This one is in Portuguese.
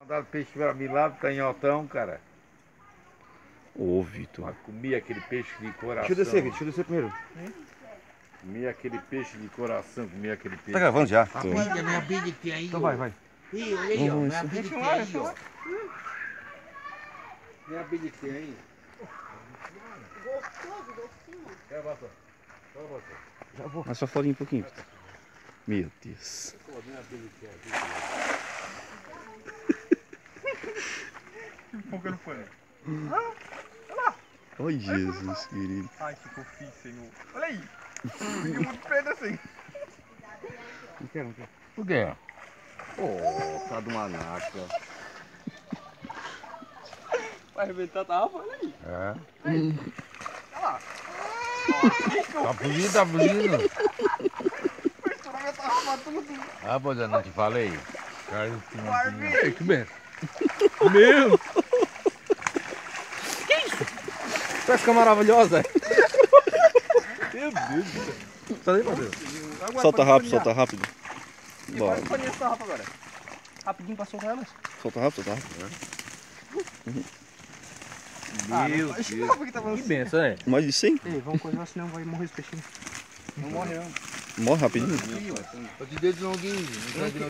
Mandaram peixe pra mim lá do canhotão, cara. Ô, Vitor. Mas comi aquele peixe de coração. Deixa eu descer aqui, deixa eu descer primeiro. Comi aquele peixe de coração, comi aquele peixe. Tá gravando já? Rapaz, minha bilha que tem aí. Então vai, vai. Ih, olha aí, ó. Minha bilha que tem aí, ó. Minha bilha que tem aí. Gostoso, docinho. Quer passar? Só você. Já vou. Mas só fora um pouquinho, Vitor. Meu Deus. Pô, minha bilha que tem aqui. Por que não foi? Ai, Jesus, querido. Ai, que fofinho, senhor. Olha aí. Fica muito preto assim. Não quero, não quero. Por quê? Ô, tá de uma naca. Vai arrebentar a tarrafa, olha aí. É. Olha lá. Tá fugindo, tá fugindo. Vai estourar minha tarrafa tudo. Ah, pois eu não te falei. Caiu em cima. Barbie. Que bem. Meu! Pesca maravilhosa. Meu Deus. Tá aí, Matheus? Solta rápido, solta rápido. E Bora. vai escolher essa tarrafa agora. Rapidinho pra soltar elas. Solta rápido, solta rápido. Meu Deus. Que benção, né? Mais de 100? Ei, vamos coisar, senão vai morrer os peixinhos. Não morre não. Morre rapidinho. Eu te dei de longuinho.